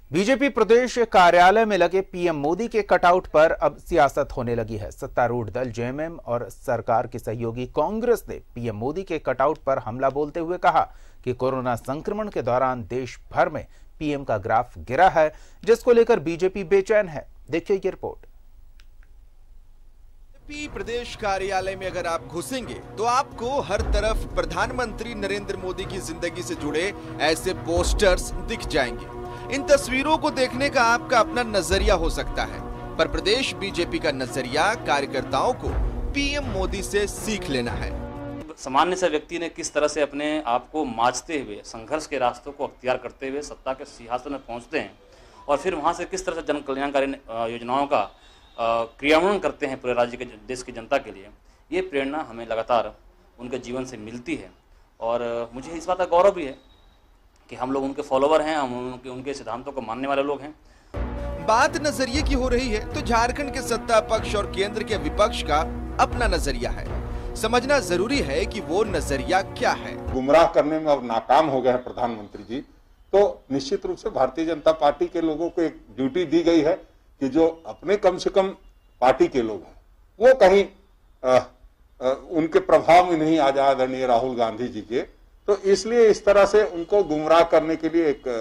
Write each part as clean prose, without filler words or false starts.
BJP प्रदेश कार्यालय में लगे पीएम मोदी के कटआउट पर अब सियासत होने लगी है। सत्तारूढ़ दल जेएमएम और सरकार की सहयोगी कांग्रेस ने पीएम मोदी के कटआउट पर हमला बोलते हुए कहा कि कोरोना संक्रमण के दौरान देश भर में पीएम का ग्राफ गिरा है, जिसको लेकर बीजेपी बेचैन है। देखिए ये रिपोर्ट। बीजेपी प्रदेश कार्यालय में अगर आप घुसेंगे तो आपको हर तरफ प्रधानमंत्री नरेंद्र मोदी की जिंदगी से जुड़े ऐसे पोस्टर्स दिख जाएंगे। इन तस्वीरों को देखने का आपका अपना नजरिया हो सकता है, पर प्रदेश बीजेपी का नजरिया कार्यकर्ताओं को पीएम मोदी से सीख लेना है। सामान्य से व्यक्ति ने किस तरह से अपने आप को मांझते हुए संघर्ष के रास्तों को अख्तियार करते हुए सत्ता के सिंहासन में पहुंचते हैं और फिर वहां से किस तरह से जन कल्याणकारी योजनाओं का क्रियान्वयन करते हैं पूरे राज्य के देश की जनता के लिए, ये प्रेरणा हमें लगातार उनके जीवन से मिलती है। और मुझे इस बात का गौरव भी है कि हम लोग उनके फॉलोवर हैं, हम उनके सिद्धांतों को मानने वाले लोग हैं। बात नजरिए की हो रही है तो झारखंड के सत्ता पक्ष और केंद्र के विपक्ष का अपना नजरिया है। समझना जरूरी है कि वो नजरिया क्या है। गुमराह करने में अब नाकाम हो गए हैं प्रधानमंत्री जी, तो निश्चित रूप से भारतीय जनता पार्टी के लोगों को एक ड्यूटी दी गई है कि जो अपने कम से कम पार्टी के लोग हैं वो कहीं उनके प्रभाव में नहीं आ जाए आदरणीय राहुल गांधी जी के, तो इसलिए इस तरह से उनको गुमराह करने के लिए एक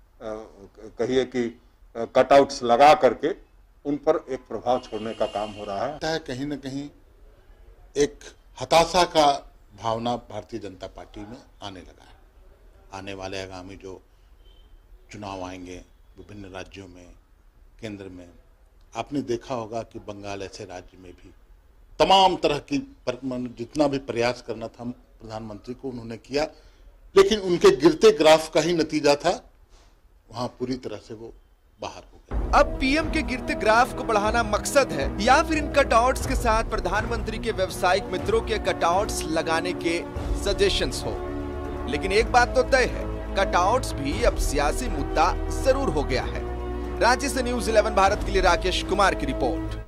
कहिए कि कटआउट्स लगा करके उन पर एक प्रभाव छोड़ने का काम हो रहा है। कहीं न कहीं एक हताशा का भावना भारतीय जनता पार्टी में आने लगा है। आने वाले आगामी जो चुनाव आएंगे विभिन्न राज्यों में, केंद्र में, आपने देखा होगा कि बंगाल ऐसे राज्य में भी तमाम तरह की जितना भी प्रयास करना था प्रधानमंत्री को उन्होंने किया, लेकिन उनके गिरते ग्राफ का ही नतीजा था, वहां पूरी तरह से वो बाहर हो गए। अब पीएम के गिरते ग्राफ को बढ़ाना मकसद है या फिर इन कटआउट्स के साथ प्रधानमंत्री के व्यावसायिक मित्रों के कटआउट्स लगाने के सजेशंस हो। लेकिन एक बात तो तय है, कटआउट्स भी अब सियासी मुद्दा जरूर हो गया है। रांची से न्यूज़ 11 भारत के लिए राकेश कुमार की रिपोर्ट।